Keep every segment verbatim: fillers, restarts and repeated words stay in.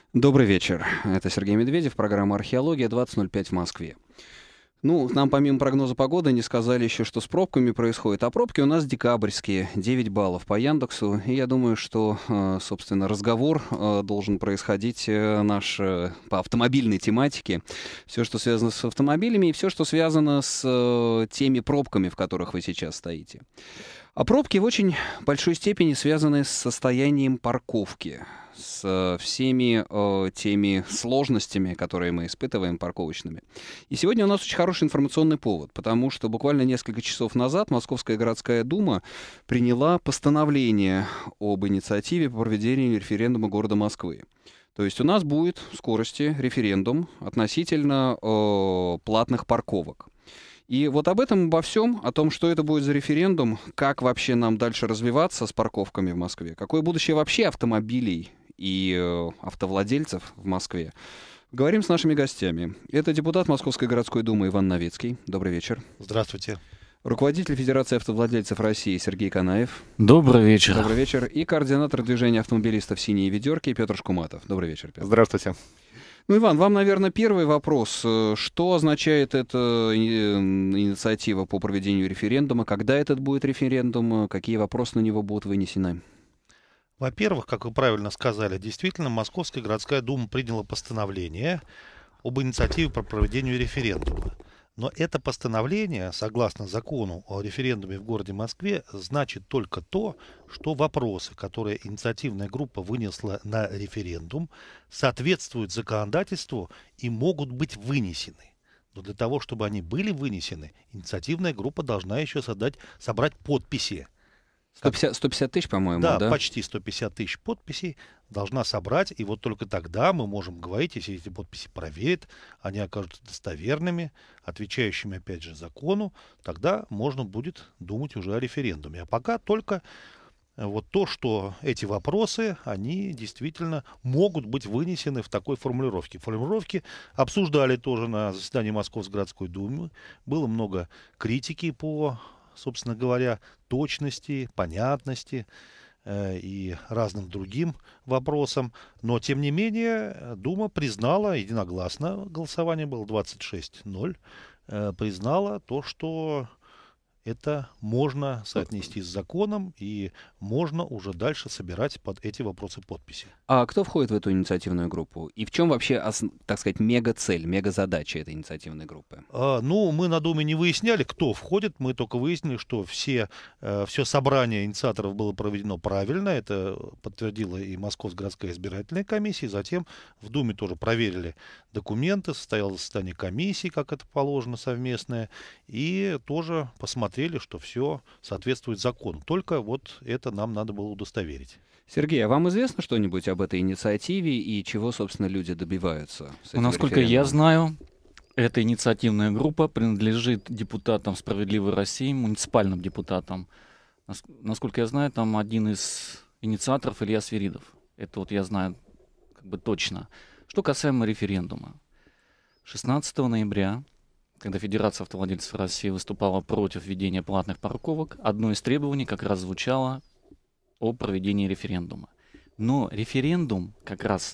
Добрый вечер. Это Сергей Медведев, программа «Археология», двадцать ноль пять в Москве. Ну, нам помимо прогноза погоды не сказали еще, что с пробками происходит. А пробки у нас декабрьские, девять баллов по Яндексу. И я думаю, что, э, собственно, разговор э, должен происходить э, наш э, по автомобильной тематике. Все, что связано с автомобилями, и все, что связано с э, теми пробками, в которых вы сейчас стоите. А пробки в очень большой степени связаны с состоянием парковки, с э, всеми э, теми сложностями, которые мы испытываем парковочными. И сегодня у нас очень хороший информационный повод, потому что буквально несколько часов назад Московская городская дума приняла постановление об инициативе по проведению референдума города Москвы. То есть у нас будет в скорости референдум относительно э, платных парковок. И вот об этом, обо всем, о том, что это будет за референдум, как вообще нам дальше развиваться с парковками в Москве, какое будущее вообще автомобилей и э, автовладельцев в Москве, говорим с нашими гостями. Это депутат Московской городской думы Иван Новицкий. Добрый вечер. Здравствуйте. Руководитель Федерации автовладельцев России Сергей Канаев. Добрый вечер. Добрый вечер. И координатор движения автомобилистов «Синие ведерки» Петр Шкуматов. Добрый вечер, Петр. Здравствуйте. Ну, Иван, вам, наверное, первый вопрос. Что означает эта инициатива по проведению референдума? Когда этот будет референдум? Какие вопросы на него будут вынесены? Во-первых, как вы правильно сказали, действительно, Московская городская дума приняла постановление об инициативе по проведению референдума. Но это постановление, согласно закону о референдуме в городе Москве, значит только то, что вопросы, которые инициативная группа вынесла на референдум, соответствуют законодательству и могут быть вынесены. Но для того, чтобы они были вынесены, инициативная группа должна еще создать, собрать подписи. сто пятьдесят, сто пятьдесят тысяч, по-моему, да? Да, почти сто пятьдесят тысяч подписей должна собрать, и вот только тогда мы можем говорить, если эти подписи проверят, они окажутся достоверными, отвечающими, опять же, закону, тогда можно будет думать уже о референдуме. А пока только вот то, что эти вопросы, они действительно могут быть вынесены в такой формулировке. Формулировки обсуждали тоже на заседании Московской городской думы, было много критики по, собственно говоря, точности, понятности э, и разным другим вопросам. Но, тем не менее, Дума признала, единогласно голосование было двадцать шесть ноль, э, признала то, что это можно соотнести с законом, и можно уже дальше собирать под эти вопросы подписи. А кто входит в эту инициативную группу? И в чем вообще, так сказать, мега-цель, мега-задача этой инициативной группы? А, ну, мы на Думе не выясняли, кто входит. Мы только выяснили, что все, э, все собрание инициаторов было проведено правильно. Это подтвердила и Московская городская избирательная комиссия. Затем в Думе тоже проверили документы, состоялось заседание комиссии, как это положено, совместное. И тоже посмотрели, что все соответствует закону. Только вот это нам надо было удостоверить. Сергей, а вам известно что-нибудь об этой инициативе и чего, собственно, люди добиваются? Ну, насколько я знаю, эта инициативная группа принадлежит депутатам «Справедливой России», муниципальным депутатам. Насколько я знаю, там один из инициаторов Илья Свиридов. Это вот я знаю как бы точно. Что касаемо референдума. шестнадцатого ноября, когда Федерация автовладельцев России выступала против введения платных парковок, одно из требований как раз звучало о проведении референдума. Но референдум как раз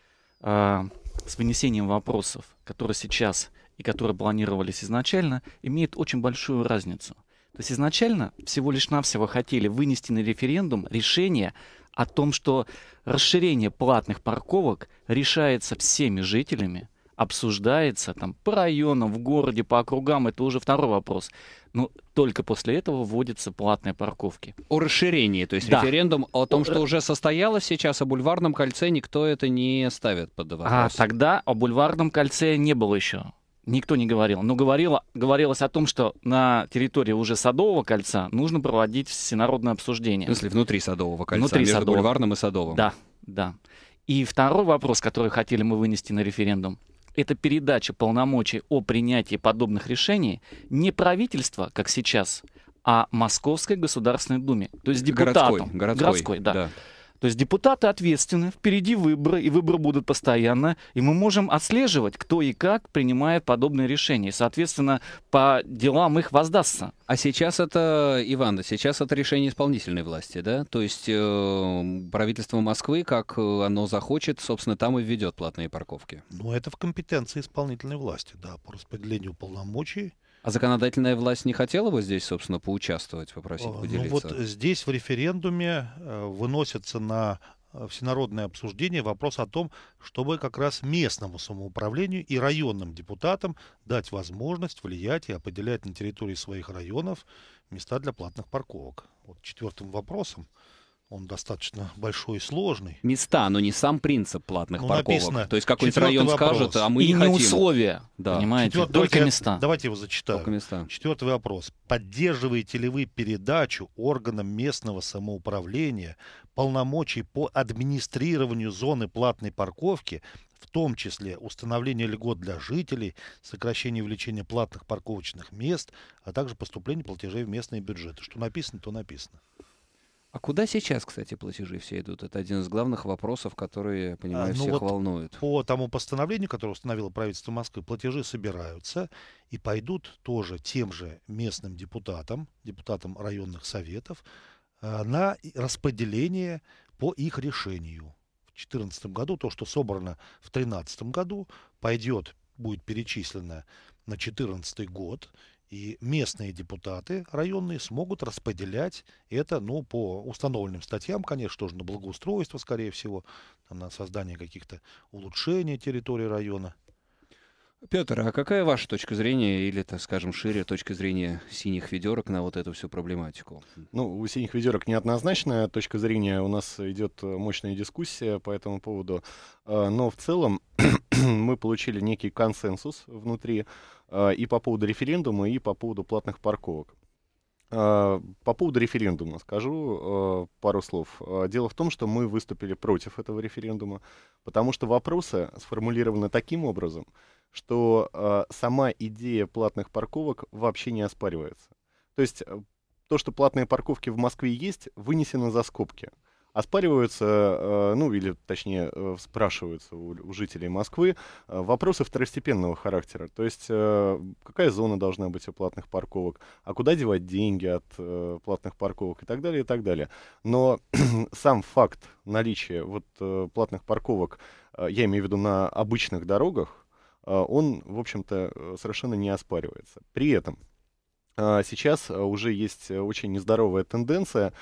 э, с вынесением вопросов, которые сейчас и которые планировались изначально, имеет очень большую разницу. То есть изначально всего лишь навсего хотели вынести на референдум решение о том, что расширение платных парковок решается всеми жителями, обсуждается там по районам, в городе, по округам, это уже второй вопрос. Но только после этого вводятся платные парковки. О расширении, то есть да. Референдум о том, что уже состоялось сейчас, о Бульварном кольце никто это не ставит под вопрос. А тогда о Бульварном кольце не было еще. Никто не говорил. Но говорило, говорилось о том, что на территории уже Садового кольца нужно проводить всенародное обсуждение. В смысле, внутри Садового кольца, внутри между Садового. Бульварным и Садовым. Да, да. И второй вопрос, который хотели мы вынести на референдум, это передача полномочий о принятии подобных решений не правительства, как сейчас, а Московской Государственной Думе, то есть депутатам. Городской, городской, городской да. да. То есть депутаты ответственны, впереди выборы, и выборы будут постоянно, и мы можем отслеживать, кто и как принимает подобные решения. И, соответственно, по делам их воздастся. А сейчас это, Иван, сейчас это решение исполнительной власти, да? То есть э, правительство Москвы, как оно захочет, собственно, там и введет платные парковки. Ну, это в компетенции исполнительной власти, да, по распределению полномочий. А законодательная власть не хотела бы здесь, собственно, поучаствовать, попросить Ну поделиться? вот здесь в референдуме э, выносится на э, всенародное обсуждение вопрос о том, чтобы как раз местному самоуправлению и районным депутатам дать возможность влиять и определять на территории своих районов места для платных парковок. Вот четвертым вопросом, он достаточно большой и сложный. Места, но не сам принцип платных Ну, парковок. написано, То есть какой-нибудь четвертый район вопрос. скажет, а мы И не не хотим. условия, Да. понимаете, Четвертый- только давайте, места. Давайте его зачитаю. Только места. Четвертый вопрос. Поддерживаете ли вы передачу органам местного самоуправления полномочий по администрированию зоны платной парковки, в том числе установление льгот для жителей, сокращение увеличения платных парковочных мест, а также поступление платежей в местные бюджеты? Что написано, то написано. А куда сейчас, кстати, платежи все идут? Это один из главных вопросов, которые, я понимаю, А, ну всех вот волнует. По тому постановлению, которое установило правительство Москвы, платежи собираются и пойдут тоже тем же местным депутатам, депутатам районных советов, э, на и- распределение по их решению. В две тысячи четырнадцатом году то, что собрано в две тысячи тринадцатом году, пойдет, будет перечислено на две тысячи четырнадцатый год, и местные депутаты районные смогут распределять это, ну, по установленным статьям, конечно, тоже на благоустройство, скорее всего, там, на создание каких-то улучшений территории района. Петр, а какая ваша точка зрения, или, так скажем, шире точка зрения синих ведерок на вот эту всю проблематику? Ну, у синих ведерок неоднозначная точка зрения, у нас идет мощная дискуссия по этому поводу, А, но в целом мы получили некий консенсус внутри а, и по поводу референдума, и по поводу платных парковок. А, По поводу референдума скажу а, пару слов. А, Дело в том, что мы выступили против этого референдума, потому что вопросы сформулированы таким образом, что а, сама идея платных парковок вообще не оспаривается. То есть э, то, что платные парковки в Москве есть, вынесено за скобки. Оспариваются, э, ну или точнее э, спрашиваются у, у жителей Москвы э, вопросы второстепенного характера. То есть э, какая зона должна быть у платных парковок, а куда девать деньги от э, платных парковок и так далее, и так далее. Но сам факт наличия вот э, платных парковок, э, я имею в виду на обычных дорогах, он, в общем-то, совершенно не оспаривается. При этом сейчас уже есть очень нездоровая тенденция,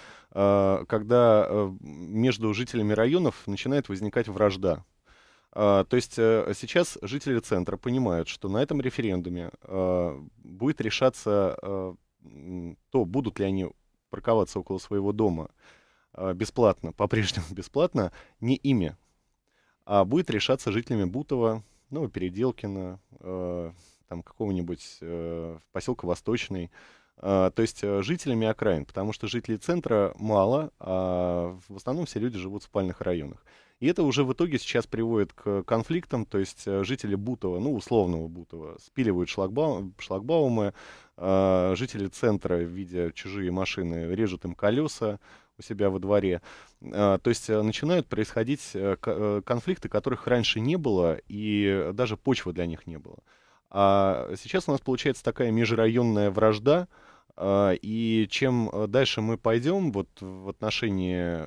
когда между жителями районов начинает возникать вражда. То есть сейчас жители центра понимают, что на этом референдуме будет решаться то, будут ли они парковаться около своего дома бесплатно, по-прежнему бесплатно, не ими, а будет решаться жителями Бутова, ну, Переделкино, э, там какого-нибудь э, поселка Восточный, э, то есть э, жителями окраин, потому что жителей центра мало, а в основном все люди живут в спальных районах. И это уже в итоге сейчас приводит к конфликтам, то есть э, жители Бутова, ну, условного Бутова, спиливают шлагбаум, шлагбаумы, э, жители центра, видя чужие машины, режут им колеса у себя во дворе. То есть начинают происходить конфликты, которых раньше не было, и даже почвы для них не было. А сейчас у нас получается такая межрайонная вражда, и чем дальше мы пойдем вот в отношении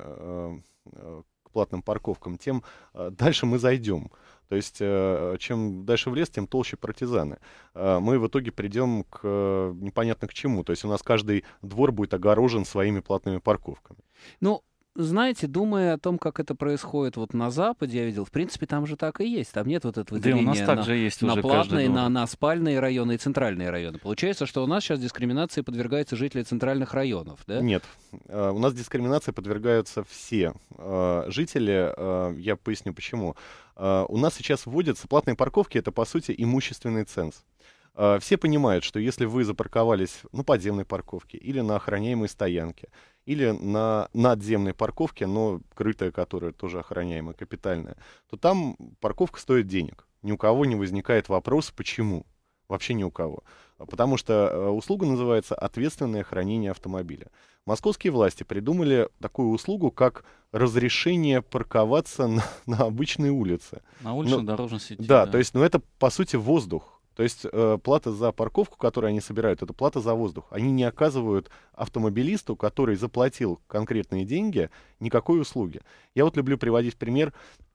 к платным парковкам, тем дальше мы зайдем. То есть, чем дальше в лес, тем толще партизаны. Мы в итоге придем к непонятно к чему. То есть у нас каждый двор будет огорожен своими платными парковками. Ну, знаете, думая о том, как это происходит вот на Западе, я видел, в принципе, там же так и есть. Там нет вот этого Да и у нас деления также на, есть на уже платные, каждый на, двор. на спальные районы и центральные районы. Получается, что у нас сейчас дискриминации подвергаются жители центральных районов, да? Нет. Uh, у нас дискриминации подвергаются все uh, жители. Uh, я поясню почему. Uh, у нас сейчас вводятся платные парковки, это по сути имущественный ценз. Uh, все понимают, что если вы запарковались на подземной парковке или на охраняемой стоянке, или на надземной парковке, но крытая, которая тоже охраняемая, капитальная, то там парковка стоит денег. Ни у кого не возникает вопрос, почему. Вообще ни у кого. Потому что э, услуга называется «ответственное хранение автомобиля». Московские власти придумали такую услугу, как разрешение парковаться на, на обычной улице. На уличной дорожной сети. Да, Да, то есть, ну это по сути воздух. То есть э, плата за парковку, которую они собирают, это плата за воздух. Они не оказывают автомобилисту, который заплатил конкретные деньги, никакой услуги. Я вот люблю приводить пример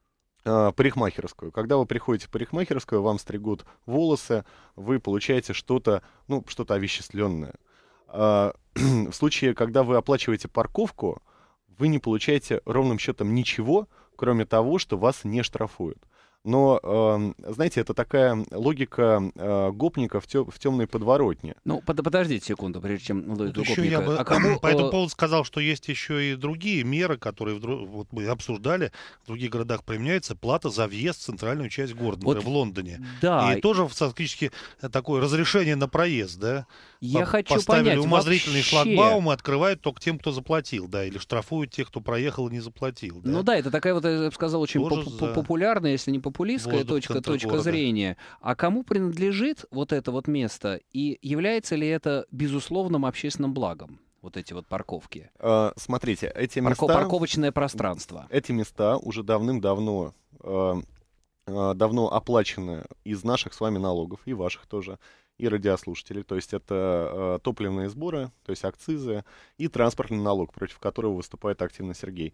э, парикмахерскую. Когда вы приходите в парикмахерскую, вам стригут волосы, вы получаете что-то, ну, что-то овеществленное. А, в случае, когда вы оплачиваете парковку, вы не получаете ровным счетом ничего, кроме того, что вас не штрафуют. Но, э, знаете, это такая логика э, гопника в, тё, в темной подворотне. Ну, под, подождите секунду, прежде чем логику Еще гопника. я бы А кому, по этому э, поводу сказал, что есть еще и другие меры, которые вдруг, вот мы обсуждали, в других городах применяется плата за въезд в центральную часть города, Вот, например, в Лондоне. да, И тоже фактически такое разрешение на проезд, да? я По- хочу Поставили понять, умозрительный вообще... шлагбаум и открывают только тем, кто заплатил, да, или штрафуют тех, кто проехал и не заплатил. Да? Ну да, это такая вот, я бы сказал, очень Тоже поп- за популярная, если не популистская воздух точка, центра точка города. зрения. А кому принадлежит вот это вот место? И является ли это безусловным общественным благом? Вот эти вот парковки. Э, смотрите, эти Парко- места, Парковочное пространство. эти места уже давным-давно э, э, давно оплачены из наших с вами налогов, и ваших тоже, и радиослушателей. То есть это э, топливные сборы, то есть акцизы, и транспортный налог, против которого выступает активно Сергей.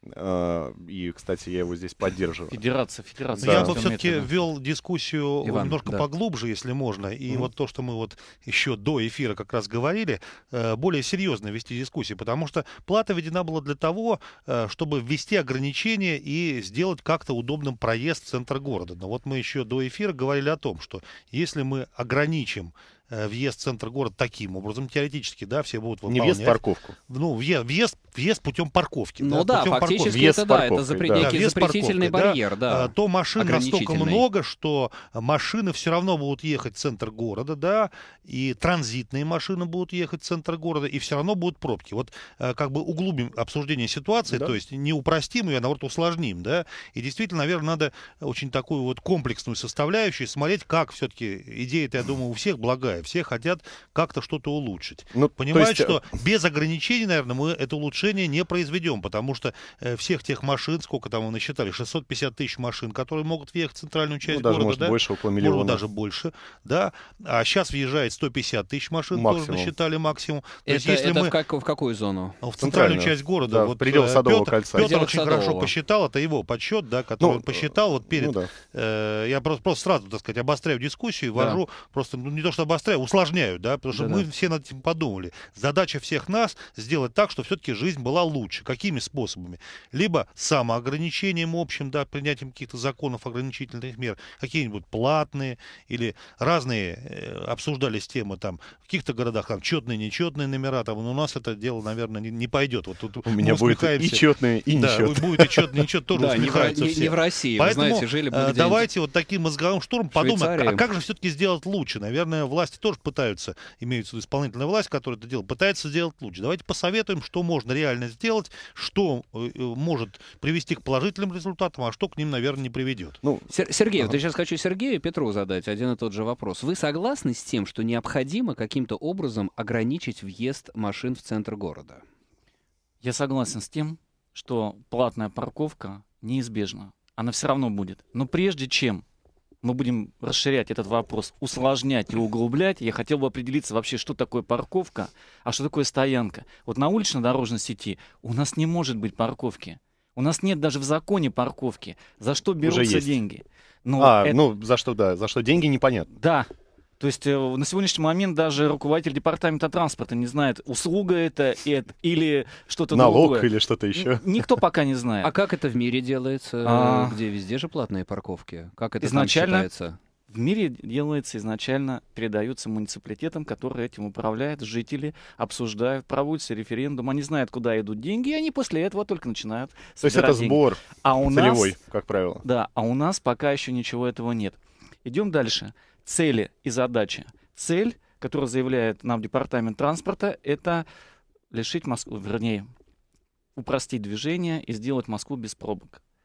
Э, и, кстати, я его здесь поддерживаю. Федерация, федерация. Да. Я бы Метода. все-таки ввел дискуссию Иван, немножко да. поглубже, если можно. И Мгм. вот то, что мы вот еще до эфира как раз говорили, э, более серьезно вести дискуссию, потому что плата введена была для того, э, чтобы ввести ограничения и сделать как-то удобным проезд в центр города. Но вот мы еще до эфира говорили о том, что если мы ограничим э, въезд в центр города таким образом, теоретически, да, все будут Не выполнять. въезд в парковку. Ну, въезд, въезд, въезд путем парковки. Ну да, путем фактически парковки. Въезд это с да, это парковкой, запре- да. некий Да, въезд с запретительный парковкой, да. барьер, да. А, то машин настолько ограничительный. много, что машины все равно будут ехать в центр города, да, и транзитные машины будут ехать в центр города, и все равно будут пробки. Вот э, как бы углубим обсуждение ситуации, Да. то есть не упростим ее, а наоборот усложним, да, и действительно, наверное, надо очень такую вот комплексную составляющую смотреть, как все-таки идея-то, я думаю, у всех благая, все хотят как-то что-то улучшить. Ну, то Понимают, есть, что без ограничений, наверное, мы это улучшение не произведем, потому что э, всех тех машин, сколько там мы насчитали, шестьсот пятьдесят тысяч машин, которые могут въехать в центральную часть ну, даже, города, может, да, больше, около может миллиона. быть, даже больше, да, а сейчас въезжает сто пятьдесят тысяч машин, тоже Максимум. насчитали максимум. То Это, есть, если это мы в, как- в какую зону? в центральную Центральную, часть города, да, в вот пределах э, Садового Петр, кольца. Петр Пределах очень Садового. хорошо посчитал, это его подсчет, да, который Ну, он посчитал вот перед, Ну да. э, я просто, просто сразу, так сказать, обостряю дискуссию, Да. ввожу, просто ну, не то что обостряю, усложняю, да, потому что Да-да. мы все над этим подумали. Задача всех нас сделать так, чтобы все-таки жизнь была лучше. Какими способами? Либо самоограничением общим, да, принятием каких-то законов, ограничительных мер, какие-нибудь платные или разные, э, обсуждались темы там, в каких-то городах там четные, нечетные номера, там, но у нас это дело, наверное, не, не пойдет. Вот тут У меня мы будет и усмехаемся. четные, и Да, нечетные. будет и четные, и нечетные, тоже Да, не в, усмехаются не- все. не в России, Поэтому, вы знаете, жили бы э, где-нибудь. давайте вот таким мозговым штурмом подумаем, а, Швейцарии. а как же все-таки сделать лучше? Наверное, власти тоже пытаются, имеется в виду исполнительная власть, которая это делает, пытается сделать лучше. Давайте посоветуем, что можно реально сделать, что э, э, может привести к положительным результатам, а что к ним, наверное, не приведет. Ну, Сер- Сергей, вот Ага. я сейчас хочу Сергею и Петру задать один и тот же вопрос. Вы согласны с тем, что необходимо каким-то образом ограничить въезд машин в центр города? Я согласен с тем, что платная парковка неизбежна. Она все равно будет. Но прежде чем мы будем расширять этот вопрос, усложнять и углублять, я хотел бы определиться вообще, что такое парковка, а что такое стоянка. Вот на улично-дорожной сети у нас не может быть парковки. У нас нет даже в законе парковки. За что берутся есть. деньги? Ну, а, это- ну, за что, да, за что деньги, непонятно. Да. То есть э, на сегодняшний момент даже руководитель департамента транспорта не знает, услуга это, это или что-то Налог другое. или что-то еще. Н- Никто пока не знает. А как это в мире делается, А. где везде же платные парковки? Как это Изначально- там считается? В мире делается изначально, передаются муниципалитетам, которые этим управляют, жители обсуждают, проводится референдум, они знают, куда идут деньги, и они после этого только начинают То есть это собирать деньги. сбор А у целевой, нас, как правило. да, а у нас пока еще ничего этого нет. Идем дальше. Цели и задачи. Цель, которую заявляет нам департамент транспорта, это лишить Москву, вернее, упростить движение и сделать Москву без пробок.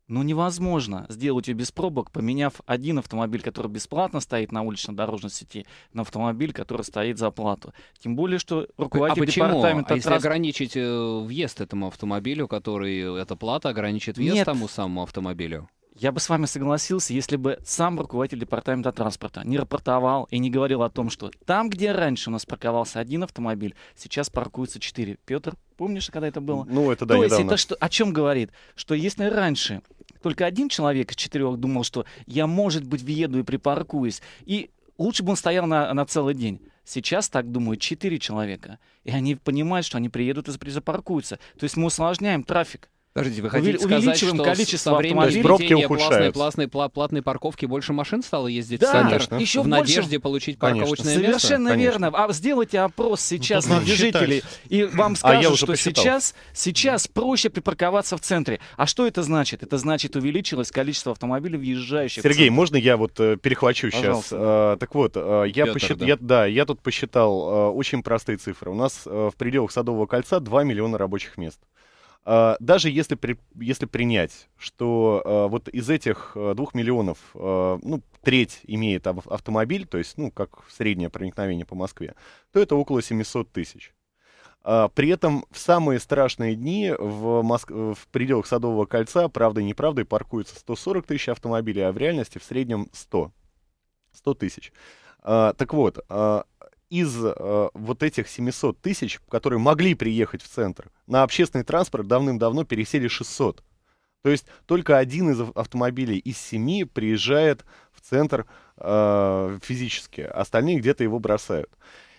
Ну, невозможно сделать ее без пробок, поменяв один автомобиль, который бесплатно стоит на улично-дорожной сети, на автомобиль, который стоит за плату. Тем более, что руководитель а почему? департамента... А если транс... ограничить э, въезд этому автомобилю, который эта плата ограничит въезд Нет. тому самому автомобилю? Я бы с вами согласился, если бы сам руководитель департамента транспорта не рапортовал и не говорил о том, что там, где раньше у нас парковался один автомобиль, сейчас паркуются четыре. Петр, помнишь, когда это было? Ну, это да, То есть недавно. это что, о чем говорит? Что если раньше только один человек из четырех думал, что я, может быть, въеду и припаркуюсь, и лучше бы он стоял на, на целый день. Сейчас так думают четыре человека. И они понимают, что они приедут и запаркуются. То есть мы усложняем трафик. Подождите, вы Увели- хотите сказать, увеличиваем что количество со временем автомобилей? Пробки введения платной, ухудшаются. платной, пла- платной парковки больше машин стало ездить Да, в центр конечно. еще в больше. надежде получить Конечно. парковочное Совершенно Конечно. верно. А сделайте опрос сейчас тут надо среди жителей, считать. и вам А скажут, я уже что посчитал. сейчас, сейчас проще припарковаться в центре. А что это значит? Это значит, увеличилось количество автомобилей, въезжающих в Сергей, центр. можно я вот э, перехвачу сейчас? Пожалуйста. так вот, э, я, Пётр, посчит- да. я, да, я тут посчитал э, очень простые цифры. У нас э, в пределах Садового кольца два миллиона рабочих мест. Э, даже если, при, если принять, что э, вот из этих э, двух миллионов, э, ну, треть имеет ав- автомобиль, то есть, ну, как среднее проникновение по Москве, то это около семьсот тысяч. А, При этом в самые страшные дни в, Моск... в пределах Садового кольца, правдой и неправдой, паркуется сто сорок тысяч автомобилей, а в реальности в среднем сто. сто тысяч. А, так вот, а, из а, вот этих семисот тысяч, которые могли приехать в центр, на общественный транспорт давным-давно пересели шестьсот. То есть только один из ав- автомобилей из семи приезжает в центр а, физически, остальные где-то его бросают.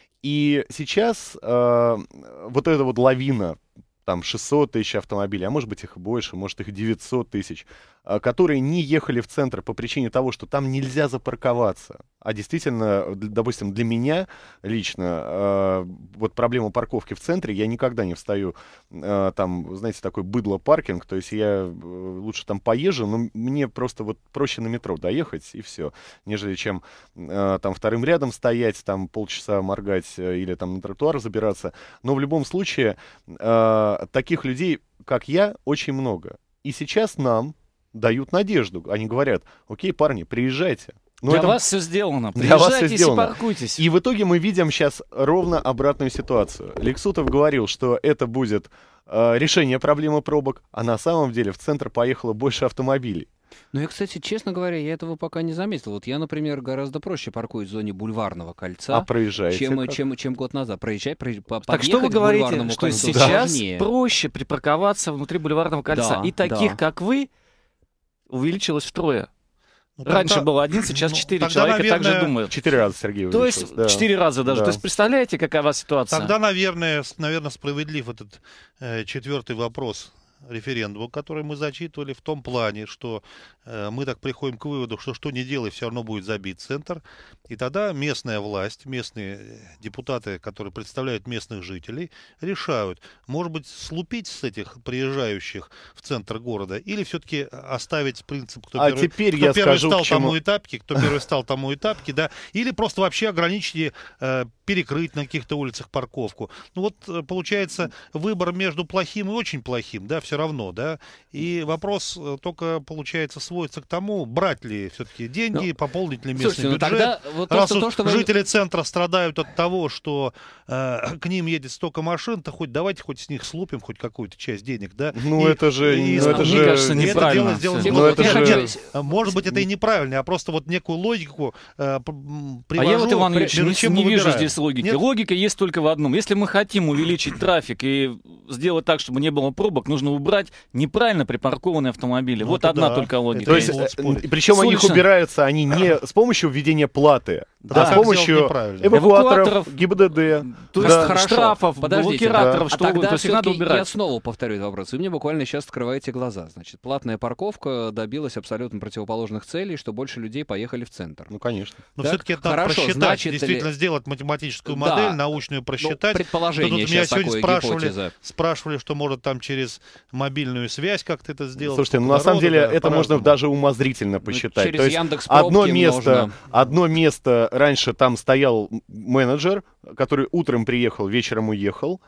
И сейчас э, вот эта вот лавина, там шестьсот тысяч автомобилей, а может быть их больше, может их девятьсот тысяч, э, которые не ехали в центр по причине того, что там нельзя запарковаться. А действительно, д- допустим, для меня лично э, вот проблема парковки в центре, я никогда не встаю, э, там, знаете, такой быдло-паркинг, то есть я э, лучше там поезжу, но мне просто вот проще на метро доехать и все, нежели чем э, там вторым рядом стоять, там полчаса моргать э, или там на тротуар забираться. Но в любом случае э, таких людей, как я, очень много. И сейчас нам дают надежду. Они говорят: окей, парни, приезжайте. Но Для это- вас все сделано. Для вас всё Приезжайте и сделано. паркуйтесь. И в итоге мы видим сейчас ровно обратную ситуацию. Лексутов говорил, что это будет э, решение проблемы пробок, а на самом деле в центр поехало больше автомобилей. Ну, я, кстати, честно говоря, я этого пока не заметил. Вот я, например, гораздо проще паркуюсь в зоне Бульварного кольца, А проезжаете чем, как? чем, чем год назад. Проезжать, проезж- по- Так что вы подъехать к говорите, Бульварному что кольцу сейчас сложнее. проще припарковаться внутри Бульварного кольца? Да, И таких, да. как вы, увеличилось втрое. Ну, Раньше тогда- было один, сейчас ну, четыре тогда, человека наверное, также думают. Четыре раза, Сергей, То есть увеличилось, да. четыре раза даже. Да. То есть представляете, какова ситуация? Тогда, наверное, с- наверное, справедлив этот э, четвертый вопрос референдума, который мы зачитывали, в том плане, что э, мы так приходим к выводу, что что ни делай, все равно будет забит центр. И тогда местная власть, местные э, депутаты, которые представляют местных жителей, решают, может быть, слупить с этих приезжающих в центр города или все-таки оставить принцип, кто А первый, теперь кто я первый скажу, стал к чему. тому и тапки, кто первый стал тому и тапки, да, или просто вообще ограничить и э, перекрыть на каких-то улицах парковку. Ну вот э, получается выбор между плохим и очень плохим, да, все равно, да, и вопрос э, только получается сводится к тому, брать ли все-таки деньги, Ну, пополнить ли местный Слушайте, ну бюджет. тогда вот то, Раз что, уж то, что вы... жители центра страдают от того, что э, к ним едет столько машин, то хоть давайте хоть с них слупим хоть какую-то часть денег, да. Ну И- это же, и- ну, это Мне же... кажется, и это неправильно дело сделать всё. Ну, сделать. это Я же- хочу- а может быть, это и неправильно, я просто вот некую логику э, п- м, А привожу. я вот, Иван Ильич, между не, чем не мы вижу выбираем. здесь логики. Нет? Логика есть только в одном. Если мы хотим увеличить трафик и сделать так, чтобы не было пробок, нужно убрать неправильно припаркованные автомобили. Ну, вот это одна да. только логика. То есть, не могут э, спорить. причем они их Солнечно. убираются, они не с помощью введения платы, Да, а с как помощью сделать неправильно. эвакуаторов, Эвакуаторов. ГИБДД. То Да. есть Хорошо. штрафов, Подождите, блокираторов, а что тогда угодно. То есть их надо всё-таки я убирать. снова повторю этот вопрос. Вы мне буквально сейчас открываете глаза. Значит, платная парковка добилась абсолютно противоположных целей, что больше людей поехали в центр. Ну, конечно. Но Так, все-таки это надо хорошо, просчитать, значит ли- действительно сделать математическую Да. модель, научную Ну, просчитать. предположение Да тут меня сейчас сегодня такое, спрашивали, гипотеза. спрашивали, что может там через мобильную связь как-то это сделать. Слушайте, ну сколько на самом народу, деле да, это можно по-разному. даже умозрительно посчитать. через То есть Яндекс.Пробки одно место, можно. одно место раньше там стоял менеджер, который утром приехал, вечером уехал.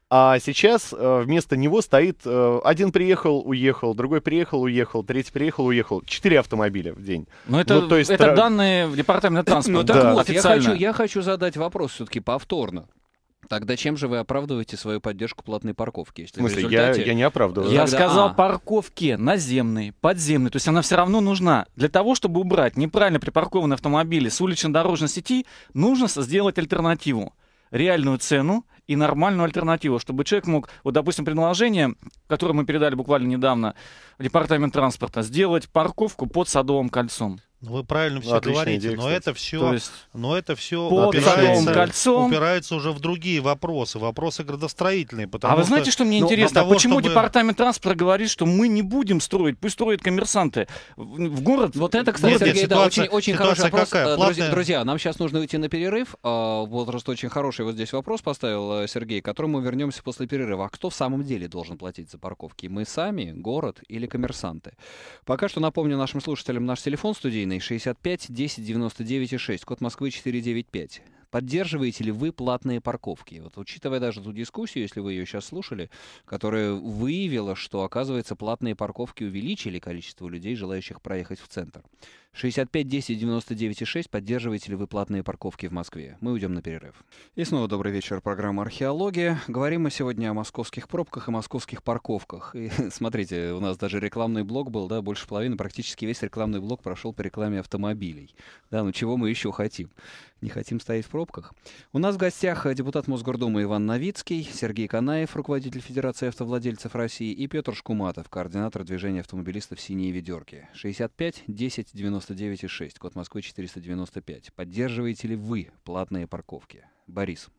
А сейчас э, вместо него стоит э, один приехал, уехал, другой приехал, уехал, третий приехал, уехал. Четыре автомобиля в день. Но это, ну, то есть это тра... данные в департаменте транспорта. Ну так Да. вот, я официально. хочу, я хочу задать вопрос все-таки повторно. Тогда чем же вы оправдываете свою поддержку платной парковки? Если В смысле, в результате... я, я не оправдываю. Я Тогда- сказал а. парковки наземные, подземные. То есть она все равно нужна. Для того, чтобы убрать неправильно припаркованные автомобили с улично-дорожной сети, нужно сделать альтернативу. Реальную цену и нормальную альтернативу, чтобы человек мог, вот, допустим, предложение, которое мы передали буквально недавно в департамент транспорта, сделать парковку под Садовым кольцом. Ну, вы правильно все отличная говорите, идея, но кстати. это все, То есть но это все под Садовым упирается, кольцом. упирается уже в другие вопросы, вопросы градостроительные. Потому А вы что, знаете, что мне ну, интересно? для А того, почему чтобы- департамент транспорта говорит, что мы не будем строить, пусть строят коммерсанты в, в город? Вот это, кстати, Нет, нет, Сергей, да, ситуация- очень, очень ситуация хороший вопрос. какая? Э, Друзья, Платная- друзья, нам сейчас нужно уйти на перерыв. А, Возраст очень хороший. Вот здесь вопрос поставил э, Сергей, к которому вернемся после перерыва. А кто в самом деле должен платить за парковки? Мы сами, город или коммерсанты? Пока что напомню нашим слушателям наш телефон студийный шестьдесят пять десять девяносто девять шесть, код Москвы четыреста девяносто пять. Поддерживаете ли вы платные парковки? Вот, учитывая даже ту дискуссию, если вы ее сейчас слушали, которая выявила, что, оказывается, платные парковки увеличили количество людей, желающих проехать в центр. шестьдесят пять десять девяносто девять шесть. Поддерживаете ли вы платные парковки в Москве? Мы уйдем на перерыв. И снова добрый вечер. Программа «Археология». Говорим мы сегодня о московских пробках и московских парковках. И смотрите, у нас даже рекламный блок был, да, больше половины, практически весь рекламный блок прошел по рекламе автомобилей. Да, ну чего мы еще хотим? Не хотим стоять в пробках. У нас в гостях депутат Мосгордумы Иван Новицкий, Сергей Канаев, руководитель Федерации автовладельцев России, и Петр Шкуматов, координатор движения автомобилистов «Синие ведерки». шестьдесят пять десять девяносто девять шесть, код Москвы четыреста девяносто пять. Поддерживаете ли вы платные парковки? Борис.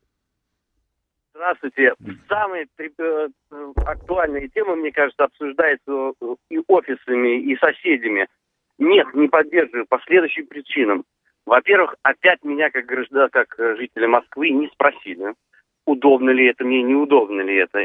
Здравствуйте. Самые э, актуальные темы, мне кажется, обсуждаются и офисами, и соседями. Нет, не поддерживаю по следующим причинам. Во-первых, опять меня, как граждан, как жителя Москвы, не спросили, удобно ли это мне, неудобно ли это.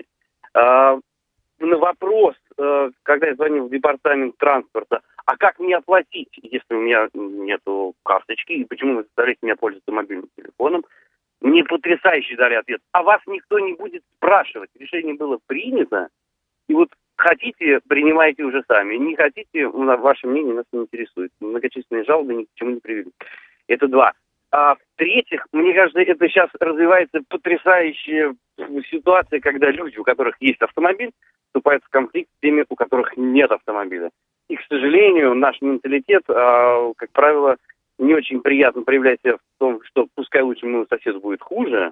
А, на вопрос, э, когда я звонил в департамент транспорта, а как мне оплатить, если у меня нету карточки, и почему вы заставляете меня пользоваться мобильным телефоном, мне потрясающе дали ответ. А вас никто не будет спрашивать. Решение было принято, и вот хотите, принимайте уже сами. Не хотите, ваше мнение нас не интересует. Многочисленные жалобы ни к чему не привели. Это два. А в-третьих, мне кажется, это сейчас развивается потрясающая ситуация, когда люди, у которых есть автомобиль, вступают в конфликт с теми, у которых нет автомобиля. И, к сожалению, наш менталитет, а, как правило, не очень приятно проявляет себя в том, что пускай лучше моему соседу будет хуже,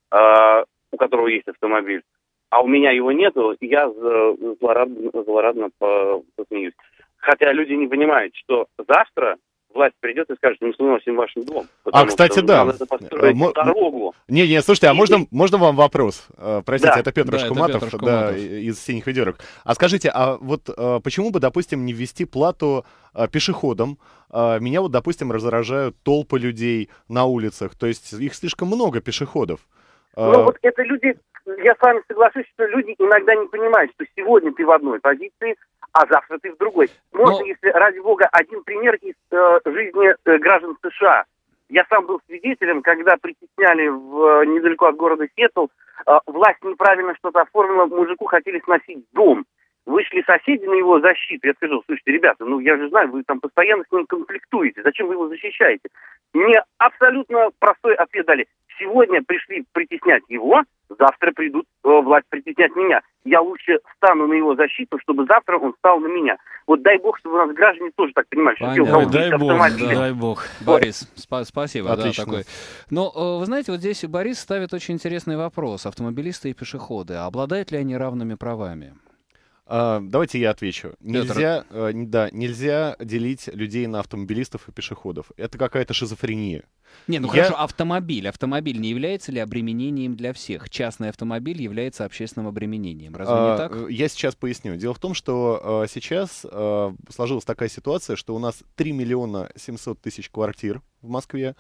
а, у которого есть автомобиль, а у меня его нету, и я злорадно, злорадно посмеюсь. Хотя люди не понимают, что завтра власть придет и скажет, мы сносим ваш дом. А, кстати, что да. нам надо построить Мо- дорогу. Не, не, слушайте, а И- можно, можно вам вопрос? Э, Простите, Да. это Петр Да, это Шкуматов, Петр да, Шкуматов. из «Синих ведерок». А скажите, а вот э, почему бы, допустим, не ввести плату э, пешеходам? Э, Меня вот, допустим, раздражают толпы людей на улицах, то есть их слишком много, пешеходов. Э, Ну вот это люди, я с вами соглашусь, что люди иногда не понимают, что сегодня ты в одной позиции, а завтра ты в другой. Можно, Но- если, ради бога, один пример из э, жизни э, граждан США. Я сам был свидетелем, когда притесняли в, э, недалеко от города Сиэтл, э, власть неправильно что-то оформила, мужику хотели сносить дом. Вышли соседи на его защиту. Я сказал, слушайте, ребята, ну я же знаю, вы там постоянно с ним конфликтуете. Зачем вы его защищаете? Мне абсолютно простой ответ дали. Сегодня пришли притеснять его, завтра придут э, власть притеснять меня. Я лучше встану на его защиту, чтобы завтра он встал на меня. Вот дай бог, чтобы у нас граждане тоже так понимали, что те, у Понятно. кого Ой, дай есть бог, автомобили. дай бог. Борис, спа- спасибо. Отлично. Да, такой. Но, э, вы знаете, вот здесь Борис ставит очень интересный вопрос. Автомобилисты и пешеходы. Обладают ли они равными правами? А, давайте я отвечу. Нельзя, э, н- да, нельзя делить людей на автомобилистов и пешеходов. Это какая-то шизофрения. Не, ну Я- хорошо, автомобиль. Автомобиль не является ли обременением для всех? Частный автомобиль является общественным обременением. Разве А, не так? э, Я сейчас поясню. Дело в том, что э, сейчас э, сложилась такая ситуация, что у нас три миллиона семьсот тысяч квартир в Москве,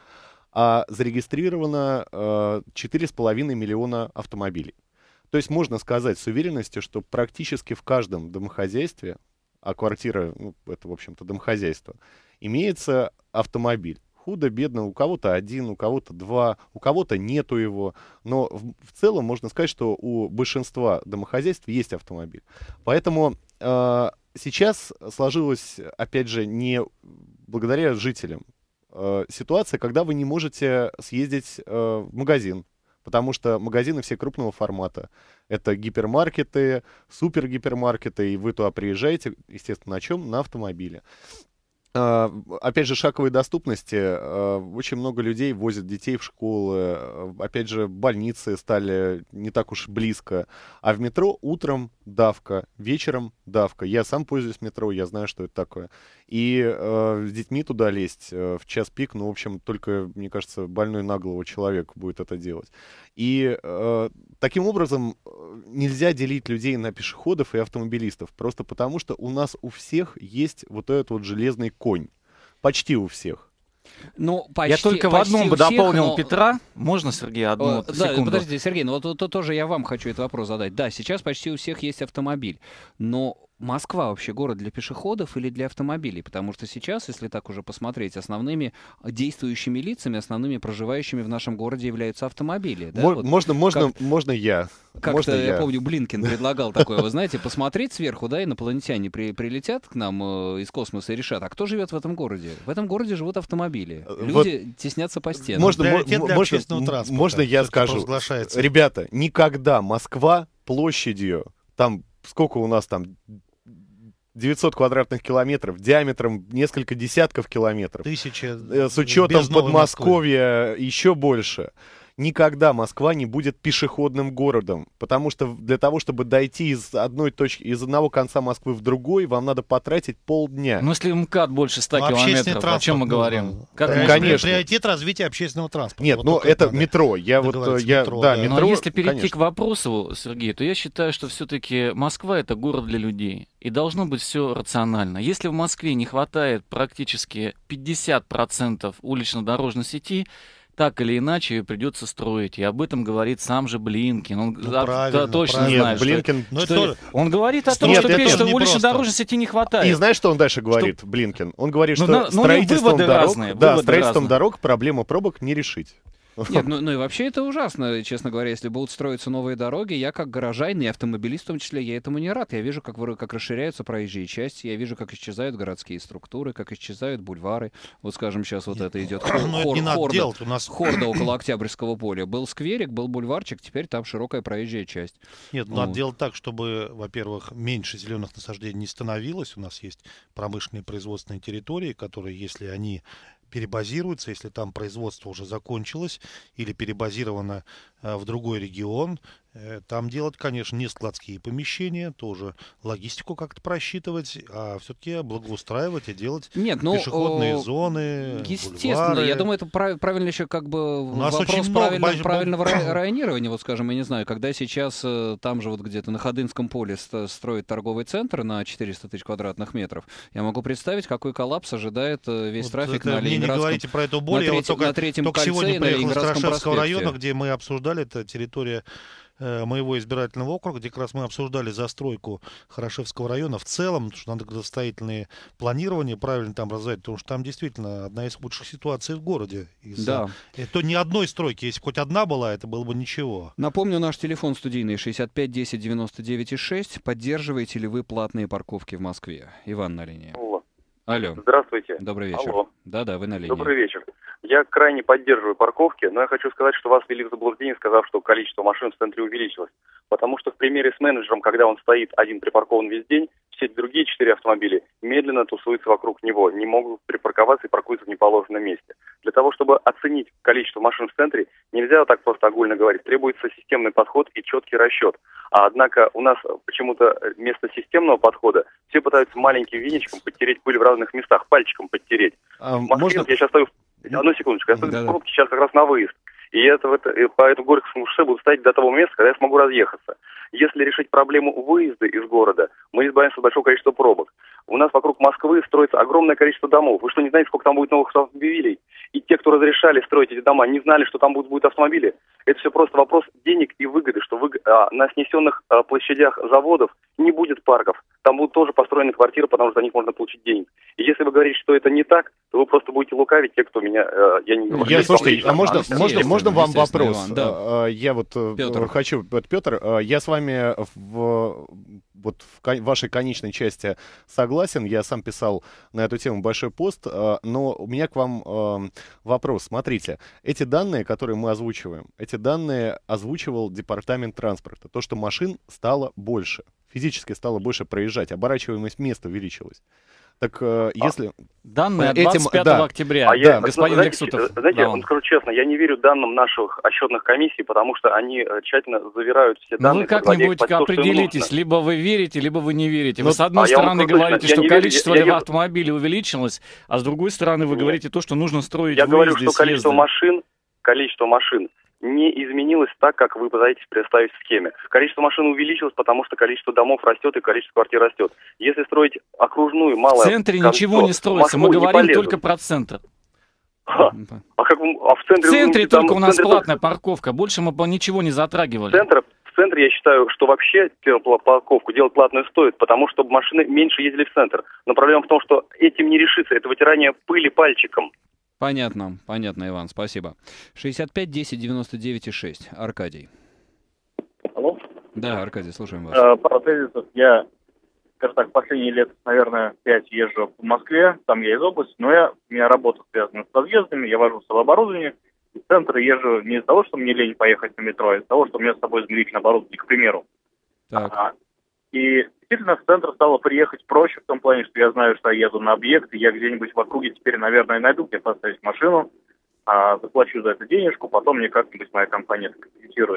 а зарегистрировано э, четыре с половиной миллиона автомобилей. То есть можно сказать с уверенностью, что практически в каждом домохозяйстве, а квартира, ну, это, в общем-то, домохозяйство, имеется автомобиль. худо-бедно, у кого-то один, у кого-то два, у кого-то нету его. Но в, в целом можно сказать, что у большинства домохозяйств есть автомобиль. Поэтому э, сейчас сложилась, опять же, не благодаря жителям, э, ситуация, когда вы не можете съездить э, в магазин. Потому что магазины все крупного формата. Это гипермаркеты, супергипермаркеты, и вы туда приезжаете, естественно, на чем? На автомобиле. Uh, опять же, шаговой доступности. Uh, очень много людей возят детей в школы. Uh, опять же, больницы стали не так уж близко. А в метро утром давка, вечером давка. Я сам пользуюсь метро, я знаю, что это такое. И uh, с детьми туда лезть uh, в час пик, ну, в общем, только, мне кажется, больной на голову человек будет это делать. И uh, таким образом нельзя делить людей на пешеходов и автомобилистов. Просто потому, что у нас у всех есть вот этот вот железный конь. Почти у всех. Ну, почти, я только в одном бы всех, дополнил но... Петра. Можно, Сергей, одну О, секунду? Да, подождите, Сергей, ну вот то, то, тоже я вам хочу этот вопрос задать. Да, сейчас почти у всех есть автомобиль, но Москва вообще город для пешеходов или для автомобилей? Потому что сейчас, если так уже посмотреть, основными действующими лицами, основными проживающими в нашем городе являются автомобили. Да? Мо- вот можно, можно, как, можно я. Как-то, я. я помню, Блинкен предлагал такое, вы знаете, посмотреть сверху, да, инопланетяне при, прилетят к нам э, из космоса и решат, а кто живет в этом городе? В этом городе живут автомобили. Люди вот теснятся по стенам. Можно, мо- для можно, общественного транспорта. Можно я скажу? Ребята, никогда Москва площадью, там, сколько у нас там, девятьсот квадратных километров, диаметром несколько десятков километров. Тысяча. С учетом Подмосковья еще больше. Никогда Москва не будет пешеходным городом, потому что для того, чтобы дойти из одной точки, из одного конца Москвы в другой, вам надо потратить полдня. Ну, если МКАД больше ста ну, километров, о чем мы говорим? Ну, как э, конечно. Приоритет развития общественного транспорта. Нет, вот ну это метро. Я вот, я, метро, да, да. метро. Но если перейти конечно. к вопросу, Сергей, то я считаю, что все-таки Москва — это город для людей. И должно быть все рационально. Если в Москве не хватает практически пятьдесят процентов улично-дорожной сети, так или иначе ее придется строить. И об этом говорит сам же Блинкен. Он ну, а, правильно, точно правильно. знает, Нет, Блинкен... что, что тоже... он говорит о том, Нет, что, это что не улично-дорожной сети не хватает. И знаешь, что он дальше говорит, что... Блинкен? Он говорит, ну, что на, ну, строительством дорог, разные, да, строительством разные. дорог проблему пробок не решить. Нет, ну, ну и вообще это ужасно, честно говоря, если будут строиться новые дороги. Я как горожанин и автомобилист в том числе, я этому не рад. Я вижу, как, как расширяются проезжие части, я вижу, как исчезают городские структуры, как исчезают бульвары. Вот, скажем, сейчас вот это идет хор, ну, хор, это не надо хорда, делать. У нас... хорда около Октябрьского поля. Был скверик, был бульварчик, теперь там широкая проезжая часть. Нет, ну, вот. надо делать так, чтобы, во-первых, меньше зеленых насаждений не становилось. У нас есть промышленные производственные территории, которые, если они перебазируются, если там производство уже закончилось или перебазировано э, в другой регион, э, там делать, конечно, не складские помещения, тоже логистику как-то просчитывать, а все-таки благоустраивать и делать Нет, ну, пешеходные о, зоны, естественно, бульвары. я думаю, это прав, правильно еще как бы У нас вопрос очень много правильно, баз- правильного ра- районирования, вот скажем, я не знаю, когда сейчас э, там же вот где-то на Ходынском поле ст- строят торговый центр на четыреста тысяч квадратных метров, я могу представить, какой коллапс ожидает э, весь Вот трафик это на мне не Ленинградском, говорите про эту боль. на, Я вот треть- только, на третьем только кольце сегодня и на приехал из Ленинградском Страшевского проспекте. района, где мы обсуждали, это территория э, моего избирательного округа, где как раз мы обсуждали застройку Хорошевского района в целом, потому что надо градостроительные планирования правильно там развивать, потому что там действительно одна из худших ситуаций в городе. Из-за... Да. Это ни одной стройки, если хоть одна была, это было бы ничего. Напомню, наш телефон студийный шестьдесят пять десять девяносто девять шесть. Поддерживаете ли вы платные парковки в Москве? Иван на линии. Алло. Алло. Здравствуйте. Добрый вечер. Алло. Да-да, вы на линии. Добрый вечер. Я крайне поддерживаю парковки, но я хочу сказать, что вас ввели в заблуждение, сказав, что количество машин в центре увеличилось. Потому что в примере с менеджером, когда он стоит один припаркован весь день, все другие четыре автомобиля медленно тусуются вокруг него, не могут припарковаться и паркуются в неположенном месте. Для того, чтобы оценить количество машин в центре, нельзя так просто огульно говорить. Требуется системный подход и четкий расчет. А однако у нас почему-то вместо системного подхода все пытаются маленьким веничком подтереть пыль в разных местах, пальчиком подтереть. А В Москве, можно... вот я сейчас стою... Одну секундочку, я стою Да-да. в пробке сейчас как раз на выезд. И это, это, и по этому Горьковскому шоссе буду стоять до того места, когда я смогу разъехаться. Если решить проблему выезда из города, мы избавимся от большого количества пробок. У нас вокруг Москвы строится огромное количество домов. Вы что, не знаете, сколько там будет новых автомобилей? И те, кто разрешали строить эти дома, не знали, что там будут, будут автомобили? Это все просто вопрос денег и выгоды, что вы, а, на снесенных а, площадях заводов не будет парков. Там будут тоже построены квартиры, потому что за них можно получить деньги. И если вы говорите, что это не так, то вы просто будете лукавить те, кто меня... Э, я не Я, слушайте, а можно, естественно, можно, можно вам естественно, вопрос? Иван, да. А, Я вот э, Пётр. хочу, вот, Петр, э, я с вами в, вот в кон- вашей конечной части согласен. Я сам писал на эту тему большой пост, э, но у меня к вам э, вопрос. Смотрите, эти данные, которые мы озвучиваем, эти данные озвучивал департамент транспорта. То, что машин стало больше, физически стало больше проезжать, оборачиваемость места увеличилась. Так э, если... Данные от Этим- двадцать пятого да. октября. А я, Господин знаете, Лексутов. знаете, я давал. вам скажу честно, я не верю данным наших отчетных комиссий, потому что они э, тщательно заверяют все Ну данные. вы подводя их как-нибудь под то, что им определитесь, нужно. либо вы верите, либо вы не верите. Вы Ну, с одной а я вам стороны скажу говорите, точно, я что не верю, количество я- я- автомобилей увеличилось, а с другой стороны вы Нет. говорите то, что нужно строить Я говорю, выезды, что количество съезды. машин, количество машин не изменилось так, как вы пытаетесь представить в схеме. Количество машин увеличилось, потому что количество домов растет и количество квартир растет. Если строить окружную, В малое центре кольцо, ничего не в строится, мы Москву не говорим полезут. только про центр. А, а как вы- а в центре... В центре ну, там- только у в нас центре платная парковка, больше мы по- ничего не затрагивали. Центр, в центре я считаю, что вообще первую парковку делать платную стоит, потому что машины меньше ездили в центр. Но проблема в том, что этим не решится, это вытирание пыли пальчиком. Понятно, понятно, Иван, спасибо. шестьдесят пять десять девяносто девять шесть. Аркадий. Алло. Да, Аркадий, слушаем вас. Э, Пару тезисов. Я, скажем так, последние лет, наверное, пять езжу в Москве, там я из области, но я, у меня работа связана с разъездами, я вожу с собой оборудование. В центр езжу не из-за того, что мне лень поехать на метро, а из-за того, что у меня с собой измерительное оборудование, к примеру. Так. А, И действительно в центр стало приехать проще в том плане, что я знаю, что я еду на объект, и я где-нибудь в округе теперь, наверное, найду, где поставить машину, а, заплачу за это денежку, потом мне как-нибудь моя компания это компенсирует.